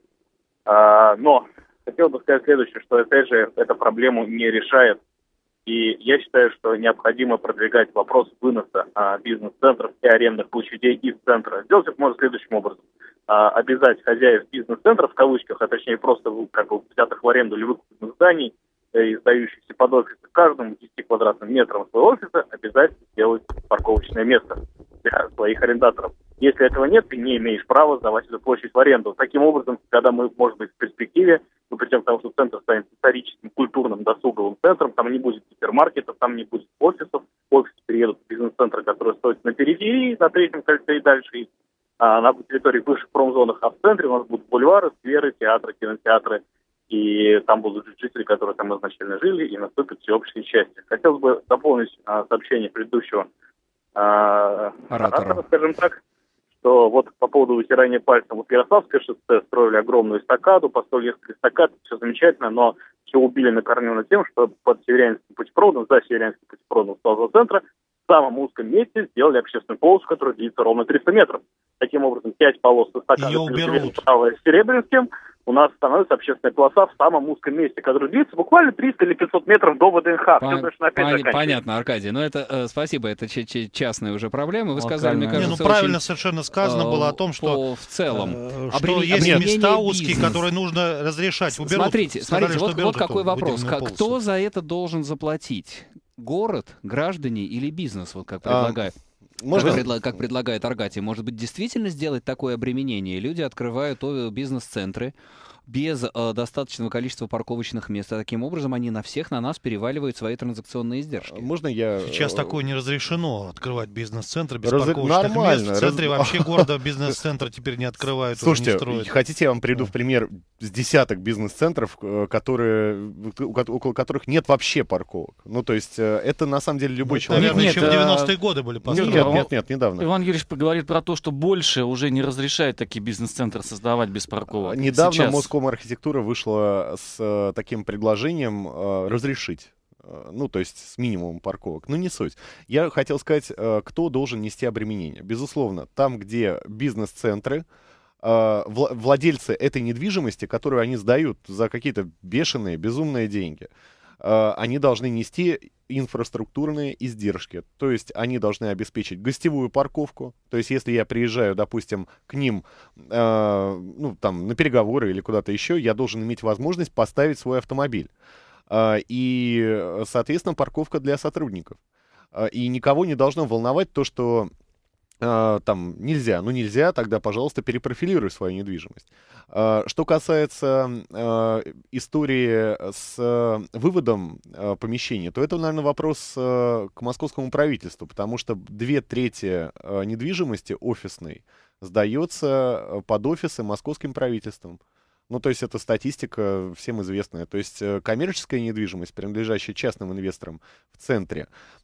А, но хотел бы сказать следующее, что, опять же, эта проблему не решает. И я считаю, что необходимо продвигать вопрос выноса а, бизнес-центров и арендных площадей из центра. Сделать это можно следующим образом. А, обязать хозяев бизнес-центров, в кавычках, а точнее просто как бы взятых в аренду или выкупленных зданий, э, издающихся под офисы, каждому десяти квадратным метрам своего офиса обязательно сделать парковочное место для своих арендаторов. Если этого нет, ты не имеешь права сдавать эту площадь в аренду. Таким образом, когда мы, может быть, в перспективе, мы придем к тому, что центр станет историческим, культурным, досуговым центром, там не будет гипермаркетов, там не будет офисов, офисы переедут в бизнес-центр, который стоит на периферии, на третьем кольце и дальше, и, а, на территории бывших промзонах, а в центре у нас будут бульвары, скверы, театры, кинотеатры, и там будут жить жители, которые там изначально жили, и наступит всеобщее счастье. Хотелось бы дополнить а, сообщение предыдущего а, Оратора. оратора, скажем так, что вот по поводу вытирания пальцем, вот Ярославское шоссе строили огромную эстакаду, построили несколько эстакад, все замечательно, но все убили на корню над тем, что под Северянским путепроводом, за Северянским путепроводом торгового центра в самом узком месте сделали общественную полосу, которая длится ровно триста метров. Таким образом, пять полос эстакады Её уберут. правая с Серебрянским, у нас становится общественная полоса в самом узком месте, которая длится буквально триста или пятьсот метров до ВДНХ. Пон- Все точно опять пон- заканчивается. Понятно, Аркадий. Но это, э, спасибо, это ч- ч- частная уже проблема. Вы сказали, мне Локальная. Не, кажется, ну правильно очень, совершенно сказано э, было о том, что, по- в целом. э, что Обремен- есть обременение места узкие, бизнеса. которые нужно разрешать. Уберут. Смотрите, Сказали, смотрите, что вот, уберут вот какой эту вопрос. выделенную Как- полосу. кто за это должен заплатить? Город, граждане или бизнес, вот как А, предлагают? Можно? Как, предла- как предлагает Аркадий, может быть, действительно сделать такое обременение? Люди открывают о, бизнес-центры без э, достаточного количества парковочных мест, а таким образом они на всех, на нас переваливают свои транзакционные издержки. Можно я... Сейчас э, такое не разрешено, открывать бизнес-центры без Раз- парковочных нормально, мест. В центре раз- вообще города бизнес-центра теперь не открывают, уже Слушайте, не строят. хотите, я вам приведу в пример с десяток бизнес-центров, э, которые, у ко- около которых нет вообще парковок. Ну, то есть, э, это на самом деле любой Ну, человек. наверное, Нет, еще в а- девяностые годы были Нет, построены. нет, нет, нет, недавно. Иван Юрьевич говорит про то, что больше уже не разрешает такие бизнес-центры создавать без парковок. Недавно Сейчас. Москомархитектура вышла с э, таким предложением э, разрешить. э, Ну, то есть с минимумом парковок. Ну, не суть. Я хотел сказать, э, кто должен нести обременение. Безусловно, там, где бизнес-центры, э, вла- владельцы этой недвижимости, которую они сдают за какие-то бешеные, безумные деньги, э, они должны нести инфраструктурные издержки. То есть они должны обеспечить гостевую парковку. То есть если я приезжаю, допустим, к ним э, ну, там, на переговоры или куда-то еще, я должен иметь возможность поставить свой автомобиль. Э, и, соответственно, парковка для сотрудников. Э, и никого не должно волновать то, что э, там нельзя, ну нельзя, тогда, пожалуйста, перепрофилируй свою недвижимость. Э, что касается э, истории с э, выводом э, помещений, то это, наверное, вопрос э, к московскому правительству, потому что две трети э, недвижимости офисной сдается под офисы московским правительством. Ну, то есть это статистика всем известная. То есть э, коммерческая недвижимость, принадлежащая частным инвесторам в центре,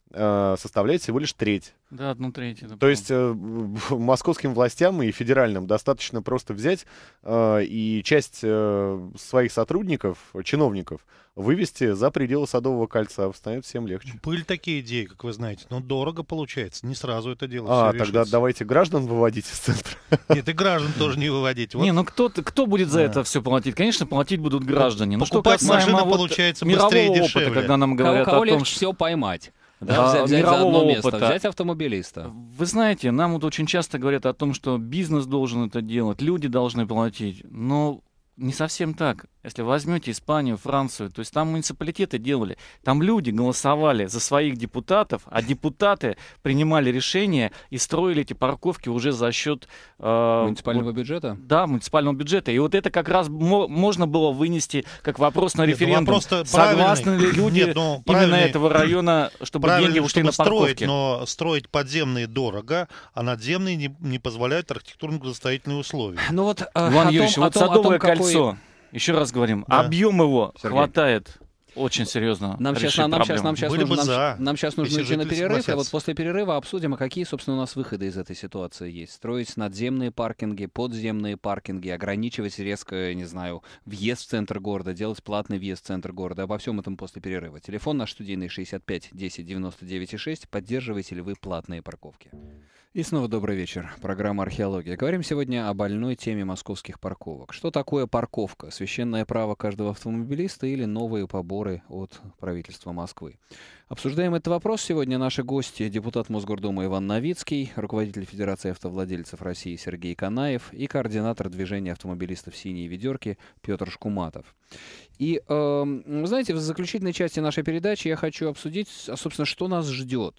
э, составляет всего лишь треть. Да, одну треть. это То правда. есть э, московским властям и федеральным достаточно просто взять э, и часть э, своих сотрудников, чиновников, вывести за пределы Садового кольца. Станет всем легче. Были такие идеи, как вы знаете, но дорого получается. Не сразу это дело А, всё тогда решится. давайте граждан выводить из центра. Нет, и граждан тоже не выводить. Вот Не, ну кто, кто будет за Да. это все платить? Конечно, платить будут граждане. Ну что покупать касаемо машину вот получается мирового быстрее и опыта, дешевле. когда нам Кого, говорят кого о том, легче что... всего поймать? Да, Да, взять, взять за мирового одно место, опыта. взять автомобилиста. Вы знаете, нам вот очень часто говорят о том, что бизнес должен это делать, люди должны платить. Но не совсем так. Если возьмете Испанию, Францию, то есть там муниципалитеты делали, там люди голосовали за своих депутатов, а депутаты принимали решения и строили эти парковки уже за счет э, Муниципального вот, бюджета? да, муниципального бюджета. И вот это как раз мо- можно было вынести как вопрос на Нет, ну референдум. вопрос-то Согласны правильный. ли люди Нет, ну, именно правильный- этого района, чтобы Правильно, деньги ушли чтобы на парковки? строить, но строить подземные дорого, а надземные не, не позволяют архитектурно-градостроительные условия. Ну вот, э, Иван о Юрьевич, том- о вот том- о том, Садовое какой- кольцо, еще раз говорим, Да. объем его Сергей. хватает очень серьезно. Нам сейчас, решить нам, сейчас, проблему. нам сейчас Были нужно, бы нам, за, нам сейчас нужно если идти на жители перерыв, а вот согласятся. после перерыва обсудим, а какие, собственно, у нас выходы из этой ситуации есть. Строить надземные паркинги, подземные паркинги, ограничивать резко, не знаю, въезд в центр города, делать платный въезд в центр города. Обо всем этом после перерыва. Телефон наш студийный шестьдесят пять десять девяносто девять и шесть. Поддерживаете ли вы платные парковки? И снова добрый вечер. Программа «Археология». Говорим сегодня о больной теме московских парковок. Что такое парковка? Священное право каждого автомобилиста или новые поборы от правительства Москвы? Обсуждаем этот вопрос. Сегодня наши гости — депутат Мосгордумы Иван Новицкий, руководитель Федерации автовладельцев России Сергей Канаев и координатор движения автомобилистов «Синие ведерки» Петр Шкуматов. И, э, вы знаете, в заключительной части нашей передачи я хочу обсудить, а, собственно, что нас ждет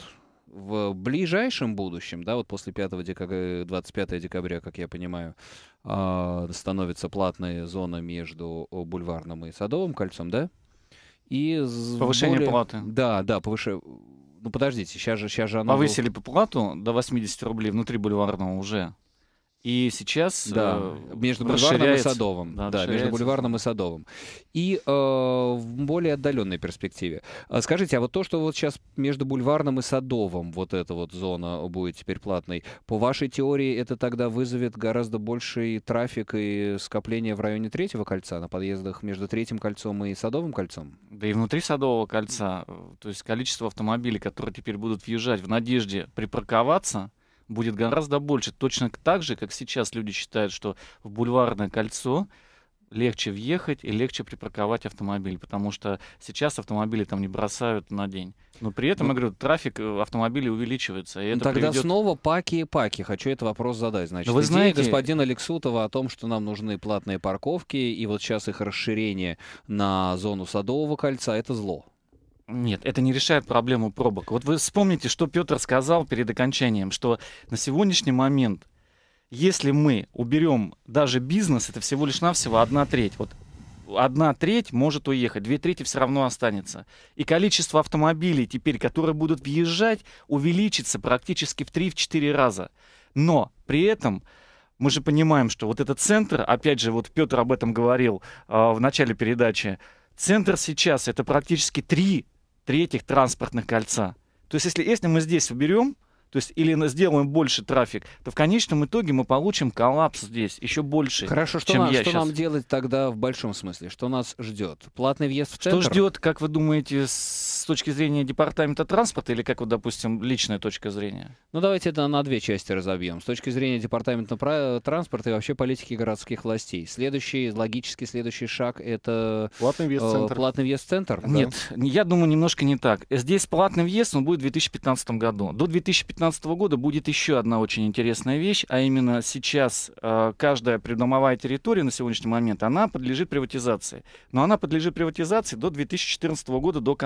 в ближайшем будущем, да, вот после пятого декабря, двадцать пятого декабря, как я понимаю, э, становится платная зона между Бульварным и Садовым кольцом, да? И с Повышение более- платы. Да, да, повыше. Ну подождите, сейчас же, сейчас же она... Повысили по плату до восемьдесят рублей внутри бульварного уже. И сейчас Да, э, между Бульварным и расширяется. Садовым. Да, Да, между расширяется Бульварным и Садовым. И э, в более отдаленной перспективе. А скажите, а вот то, что вот сейчас между Бульварным и Садовым вот эта вот зона будет теперь платной, по вашей теории это тогда вызовет гораздо больший трафик и скопление в районе Третьего кольца, на подъездах между Третьим кольцом и Садовым кольцом? Да и внутри Садового кольца, э, то есть количество автомобилей, которые теперь будут въезжать в надежде припарковаться, будет гораздо больше. Точно так же, как сейчас люди считают, что в Бульварное кольцо легче въехать и легче припарковать автомобиль, потому что сейчас автомобили там не бросают на день. Но при этом, Ну, я говорю, трафик э, автомобилей увеличивается. И Ну, это тогда приведет... снова паки и паки. Хочу этот вопрос задать. Значит, Но вы идея знаете- господина Лексутова о том, что нам нужны платные парковки, и вот сейчас их расширение на зону Садового кольца, это зло. Нет, это не решает проблему пробок. Вот вы вспомните, что Петр сказал перед окончанием, что на сегодняшний момент, если мы уберем даже бизнес, это всего лишь навсего одна треть. Вот одна треть может уехать, две трети все равно останется. И количество автомобилей теперь, которые будут въезжать, увеличится практически в три-четыре раза. Но при этом мы же понимаем, что вот этот центр, опять же, вот Петр об этом говорил э, в начале передачи, центр сейчас это практически три третьих транспортных кольца. То есть если, если мы здесь уберем, то есть или на- сделаем больше трафик, то в конечном итоге мы получим коллапс здесь еще больше, Хорошо, что, чем нам, я что щас. нам делать тогда в большом смысле? Что нас ждет? Платный въезд в Что центр? ждет, как вы думаете, с точки зрения департамента транспорта или как, вот, допустим, личная точка зрения? Ну, давайте это на две части разобьем. С точки зрения департамента пра- транспорта и вообще политики городских властей. Следующий, логически следующий шаг — это Платный въезд в э, центр. платный въезд в центр? Нет, я думаю, немножко не так. Здесь платный въезд, он будет в две тысячи пятнадцатом году. До две тысячи пятнадцатого года будет еще одна очень интересная вещь, а именно сейчас э, каждая придомовая территория на сегодняшний момент, она подлежит приватизации. Но она подлежит приватизации до две тысячи четырнадцатого года, до конца.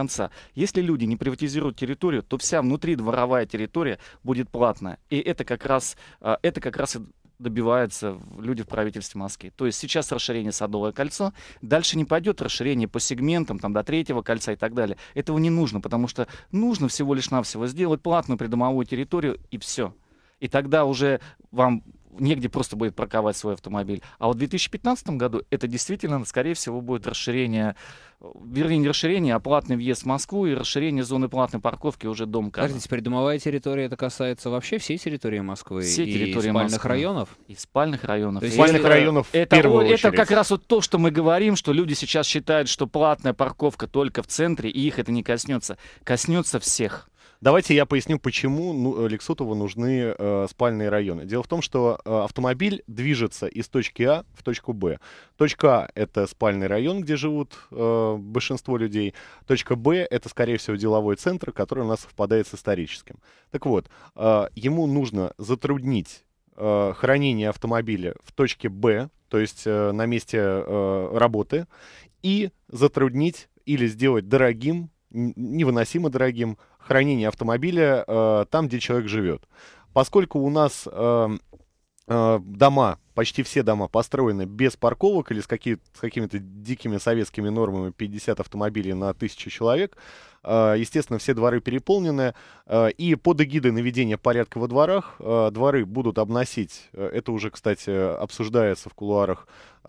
Если люди не приватизируют территорию, то вся внутридворовая территория будет платная. И это как раз, это как раз и добиваются люди в правительстве Москвы. То есть сейчас расширение Садовое кольцо, дальше не пойдет расширение по сегментам, там, до третьего кольца и так далее. Этого не нужно, потому что нужно всего лишь навсего сделать платную придомовую территорию, и все. И тогда уже вам негде просто будет парковать свой автомобиль. А вот в две тысячи пятнадцатом году это действительно, скорее всего, будет расширение, вернее, не расширение, а платный въезд в Москву и расширение зоны платной парковки уже дом КАМАЗа. Подождите, придомовая территория, это касается вообще всей территории Москвы? Все и территории спальных Москвы. районов? И спальных районов. То есть спальных если- районов в Это, первую это очередь. как раз вот то, что мы говорим, что люди сейчас считают, что платная парковка только в центре, и их это не коснется. Коснется всех. Давайте я поясню, почему ну, Лексутову нужны э, спальные районы. Дело в том, что э, автомобиль движется из точки А в точку Б. Точка А — это спальный район, где живут э, большинство людей. Точка Б — это, скорее всего, деловой центр, который у нас совпадает с историческим. Так вот, э, ему нужно затруднить э, хранение автомобиля в точке Б, то есть э, на месте э, работы, и затруднить или сделать дорогим, н- невыносимо дорогим, хранение автомобиля э, там, где человек живет. Поскольку у нас э, э, дома, почти все дома построены без парковок или с, какие, с какими-то дикими советскими нормами пятьдесят автомобилей на тысячу человек, э, естественно, все дворы переполнены, э, и под эгидой наведения порядка во дворах э, дворы будут обносить, э, это уже, кстати, обсуждается в кулуарах,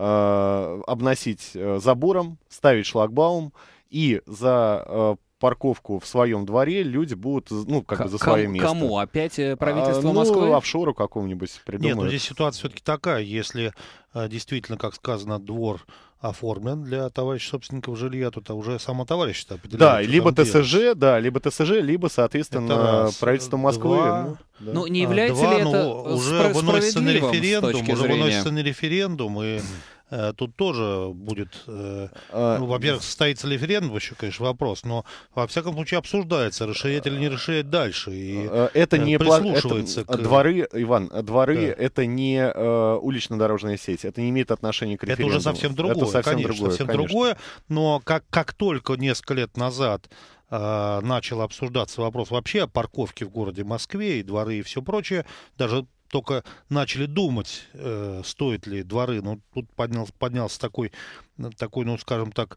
э, обносить э, забором, ставить шлагбаум, и за э, парковку в своем дворе люди будут, ну, как К- бы за ком- свое место. Кому? Опять э, правительство А, ну, Москвы? офшору какому-нибудь придумают. Нет, ну здесь ситуация все-таки такая, если э, действительно, как сказано, двор оформлен для товарищей собственников жилья, то это уже само товарищ определяет. Да, что либо там делать. ТСЖ, да, либо ТСЖ, либо, Это соответственно, раз. правительство Москвы. Два. ну, да. Ну, не А, является два, ли ну, это уже спра- выносится на справедливым с референдум, точки уже зрения? выносится на референдум, и э, тут тоже будет, э, А, ну, во-первых, состоится ли референдум, еще, конечно, вопрос, но во всяком случае обсуждается, расширять или не расширять дальше. И э, это э, не пла- прислушивается это, к- дворы, Иван, дворы Да. это не э, улично-дорожная сеть, это не имеет отношения к это референдуму. уже совсем другое, Это совсем конечно, другое, совсем конечно. другое, но как, как только несколько лет назад э, начал обсуждаться вопрос вообще о парковке в городе Москве и дворы и все прочее, даже только начали думать, э, стоит ли дворы, ну, тут поднялся, поднялся такой, такой, ну, скажем так,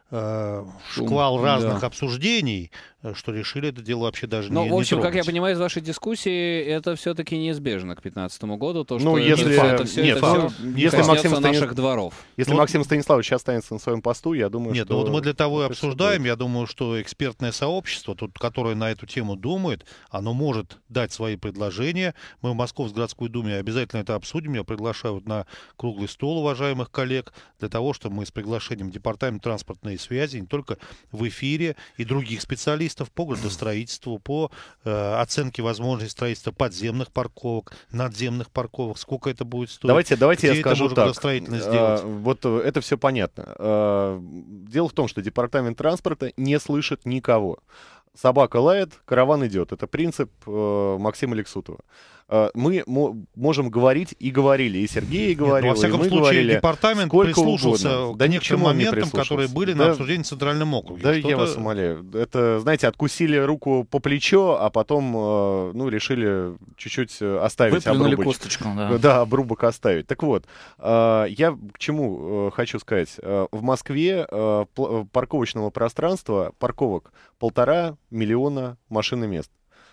э, Шум, шквал разных да. обсуждений, э, что решили это дело вообще даже Ну, не в общем, не как я трогать. понимаю из вашей дискуссии, это все-таки неизбежно к пятнадцатому году, то, что Ну, если, не факт, все нет, это ну, всё если коснется Максим Станис- наших дворов. Если Ну, Максим Станиславович останется на своем посту, я думаю, Нет, что... ну вот мы для того и это всё обсуждаем. будет. Я думаю, что экспертное сообщество, тут, которое на эту тему думает, оно может дать свои предложения. Мы в Московской городской думе обязательно это обсудим. Я приглашаю вот на круглый стол уважаемых коллег для того, чтобы мы с приглашением Департамента транспортной связи не только в эфире и других специалистов по градостроительству, по э, оценке возможности строительства подземных парковок, надземных парковок, сколько это будет стоить. Давайте, давайте где я это скажу можно так. градостроительно А, сделать? вот э, это все понятно. А, дело в том, что департамент транспорта не слышит никого. Собака лает, караван идет. Это принцип э, Максима Лексутова. Э, мы мо- можем говорить и говорили, и Сергей Нет, ну, говорил, во всяком и мы случае, говорили. департамент сколько прислушался угодно. к Да ни к некоторым чему он не моментам, которые прислушался. были Да- на обсуждении в Центральном округе. Да, я Что-то- вас умоляю. Это, знаете, откусили руку по плечо, а потом, э, ну, решили чуть-чуть э, оставить Выплюнули обрубочек. косточку, да. Да, обрубок оставить. Так вот, э, я к чему э, хочу сказать. Э, в Москве э, пл- парковочного пространства, парковок, полтора миллиона машин и мест.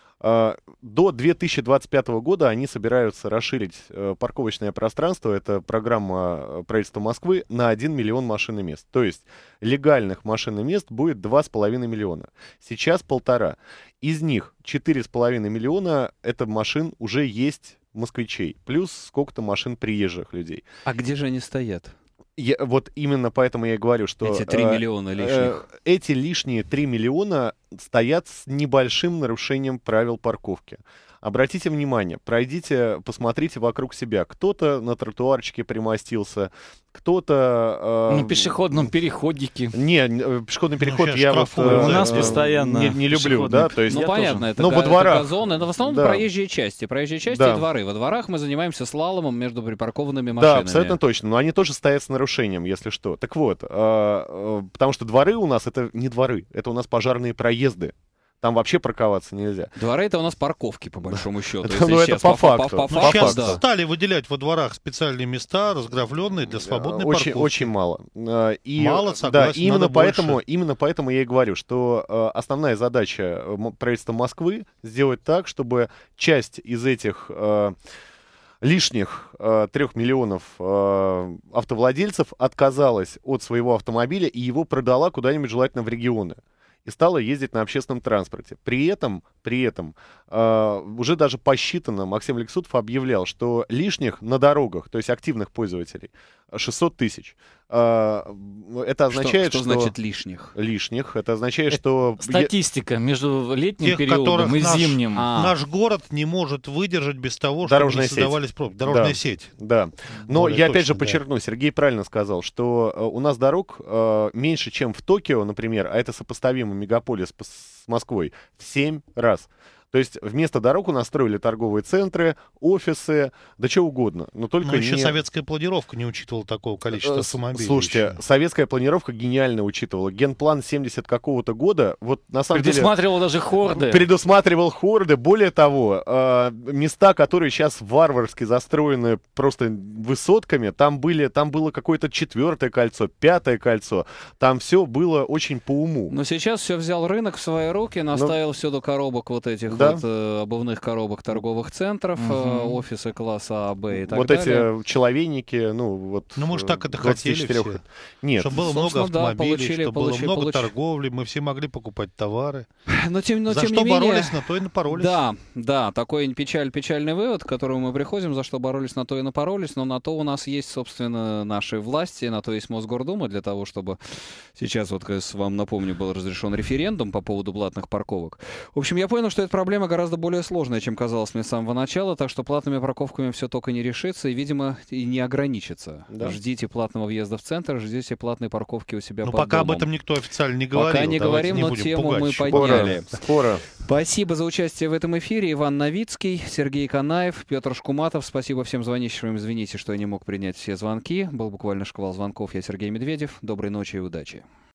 Э, До две тысячи двадцать пятого года они собираются расширить э, парковочное пространство, это программа э, правительства Москвы, на один миллион машин и мест. То есть легальных машин и мест будет два с половиной миллиона. Сейчас полтора. Из них четыре с половиной миллиона это машин уже есть москвичей, плюс сколько-то машин приезжих людей. А где же они стоят? Я, вот именно поэтому я и говорю, что... Эти три э, миллиона э, лишних. эти лишние три миллиона стоят с небольшим нарушением правил парковки. Обратите внимание, пройдите, посмотрите вокруг себя. Кто-то на тротуарчике примостился, кто-то... Э, На пешеходном переходике. Не, э, пешеходный переход Ну, я вот штрафуют. э, У нас э, постоянно не, не люблю, пешеходный. да, то есть... Ну, Я понятно, тоже. это, Но га- во это дворах. газон, это в основном Да. проезжие части. Проезжие части Да. и дворы. Во дворах мы занимаемся слаломом между припаркованными Да, машинами. абсолютно точно. Но они тоже стоят с нарушением, если что. Так вот, э, э, потому что дворы у нас это не дворы, это у нас пожарные проезды. Там вообще парковаться нельзя. Дворы — это у нас парковки, по большому счету. Это- если ну, это честно. по факту. По, Ну, Ну, факту, сейчас да. стали выделять во дворах специальные места, разграфленные для свободной Очень, парковки. очень мало. Э, И, Мало, да, согласен, именно надо поэтому, больше. именно поэтому я и говорю, что э, основная задача э, м- правительства Москвы сделать так, чтобы часть из этих э, лишних э, трех миллионов э, автовладельцев отказалась от своего автомобиля и его продала куда-нибудь, желательно в регионы, и стала ездить на общественном транспорте. При этом, при этом э, уже даже посчитано, Максим Алексутов объявлял, что лишних на дорогах, то есть активных пользователей, шестьсот тысяч. Э, это означает, что, что... что значит лишних? Лишних. Это означает, что... Статистика между летним Тех, периодом которых и наш- зимним. А. Наш город не может выдержать без того, Дорожная чтобы не создавались сеть. пробки. Дорожная Да. сеть. Да. Но Более я опять точно, же да. подчеркну, Сергей правильно сказал, что э, у нас дорог э, меньше, чем в Токио, например, а это сопоставимый мегаполис по- с Москвой, в семь раз. То есть вместо дорог у нас строили торговые центры, офисы, да что угодно. Но только Но еще не... советская планировка не учитывала такого количества Э, с- автомобилей. Слушайте, еще. советская планировка гениально учитывала. Генплан семьдесят какого-то года, вот на самом деле... Предусматривал даже хорды. Предусматривал хорды. Более того, э, места, которые сейчас варварски застроены просто высотками, там, были, там было какое-то четвертое кольцо, пятое кольцо. Там все было очень по уму. Но сейчас все взял рынок в свои руки, наставил все до коробок вот этих Да. вот э, обувных коробок торговых центров, э, Мгм. офисы класса А, Б и так вот далее. эти человейники, ну вот... Ну, мы же так это э, хотели двадцати четырёх. все. Нет. Чтобы было много Собственно, да, автомобилей, получили- чтобы получили- было много получ- торговли, мы все могли покупать товары. Но тем, но За тем что не менее... боролись, на то и напоролись. Да, да, такой печаль, печальный вывод, к которому мы приходим, за что боролись, на то и напоролись, но на то у нас есть, собственно, наши власти, на то есть Мосгордума для того, чтобы сейчас, вот, как вам напомню, был разрешен референдум по поводу платных парковок. В общем, я понял, что эта проблема гораздо более сложная, чем казалось мне с самого начала, так что платными парковками все только не решится и, видимо, и не ограничится. Да. Ждите платного въезда в центр, ждите платной парковки у себя Но под пока об домом. этом никто официально не говорил. Пока не Давайте говорим, не но будем тему пугать мы еще. подняли. Скоро, скоро. Спасибо за участие в этом эфире. Иван Новицкий, Сергей Канаев, Петр Шкуматов. Спасибо всем звонящим. Извините, что я не мог принять все звонки. Был буквально шквал звонков. Я Сергей Медведев. Доброй ночи и удачи.